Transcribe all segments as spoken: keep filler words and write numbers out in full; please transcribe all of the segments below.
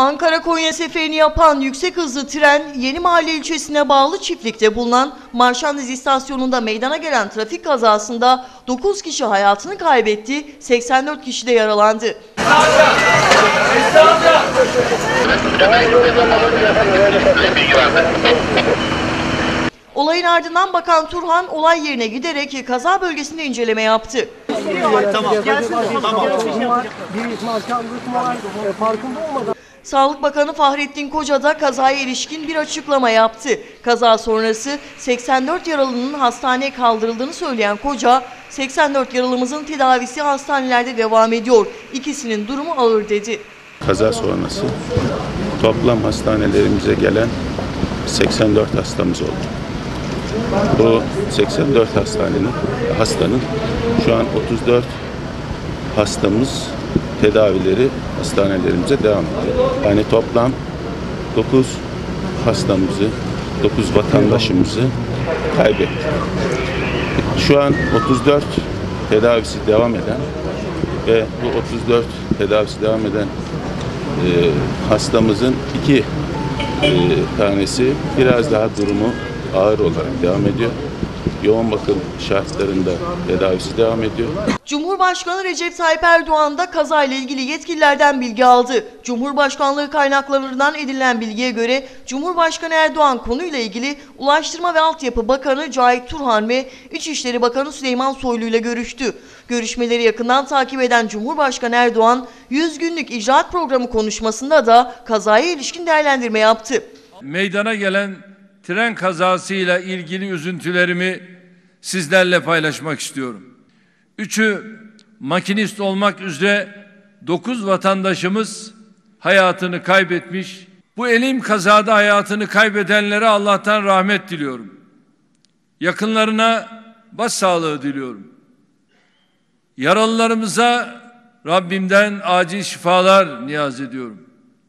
Ankara-Konya seferini yapan yüksek hızlı tren Yenimahalle ilçesine bağlı Çiftlik'te bulunan Marşandiz istasyonunda meydana gelen trafik kazasında dokuz kişi hayatını kaybetti, seksen dört kişi de yaralandı. Olayın ardından Bakan Turhan olay yerine giderek kaza bölgesinde inceleme yaptı. Tamam. Sağlık Bakanı Fahrettin Koca da kazaya ilişkin bir açıklama yaptı. Kaza sonrası seksen dört yaralının hastaneye kaldırıldığını söyleyen Koca, seksen dört yaralımızın tedavisi hastanelerde devam ediyor. İkisinin durumu ağır dedi. Kaza sonrası toplam hastanelerimize gelen seksen dört hastamız oldu. Bu seksen dört hastanenin hastanın şu an otuz dört hastamız tedavileri hastanelerimize devam ediyor. Yani toplam dokuz hastamızı, dokuz vatandaşımızı kaybettik. Şu an otuz dört tedavisi devam eden ve bu otuz dört tedavisi devam eden e, hastamızın iki e, tanesi biraz daha durumu ağır olarak devam ediyor. Yoğun bakım şartlarında tedavisi devam ediyor. Cumhurbaşkanı Recep Tayyip Erdoğan da kazayla ilgili yetkililerden bilgi aldı. Cumhurbaşkanlığı kaynaklarından edinilen bilgiye göre Cumhurbaşkanı Erdoğan konuyla ilgili Ulaştırma ve Altyapı Bakanı Cahit Turhan ve İçişleri Bakanı Süleyman Soylu ile görüştü. Görüşmeleri yakından takip eden Cumhurbaşkanı Erdoğan yüz günlük icraat programı konuşmasında da kazaya ilişkin değerlendirme yaptı. Meydana gelen tren kazasıyla ilgili üzüntülerimi sizlerle paylaşmak istiyorum. Üçü makinist olmak üzere dokuz vatandaşımız hayatını kaybetmiş. Bu elim kazada hayatını kaybedenlere Allah'tan rahmet diliyorum. Yakınlarına başsağlığı diliyorum. Yaralılarımıza Rabbimden acil şifalar niyaz ediyorum.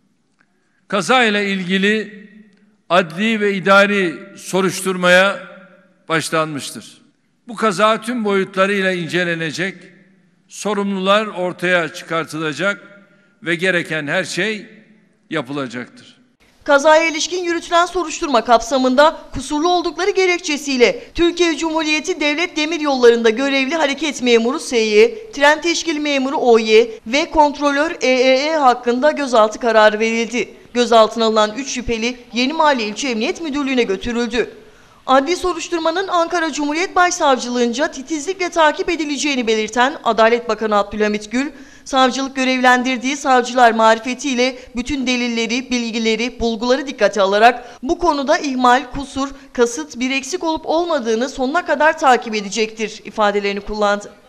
Kaza ile ilgili adli ve idari soruşturmaya başlanmıştır. Bu kaza tüm boyutlarıyla incelenecek, sorumlular ortaya çıkartılacak ve gereken her şey yapılacaktır. Kazaya ilişkin yürütülen soruşturma kapsamında kusurlu oldukları gerekçesiyle Türkiye Cumhuriyeti Devlet Demiryolları'nda görevli hareket memuru S Y, tren teşkil memuru O Y ve kontrolör E E E hakkında gözaltı kararı verildi. Gözaltına alınan üç şüpheli Yenimahalle İlçe Emniyet Müdürlüğü'ne götürüldü. Adli soruşturmanın Ankara Cumhuriyet Başsavcılığınca titizlikle takip edileceğini belirten Adalet Bakanı Abdülhamit Gül, savcılık görevlendirdiği savcılar marifetiyle bütün delilleri, bilgileri, bulguları dikkate alarak bu konuda ihmal, kusur, kasıt, bir eksik olup olmadığını sonuna kadar takip edecektir ifadelerini kullandı.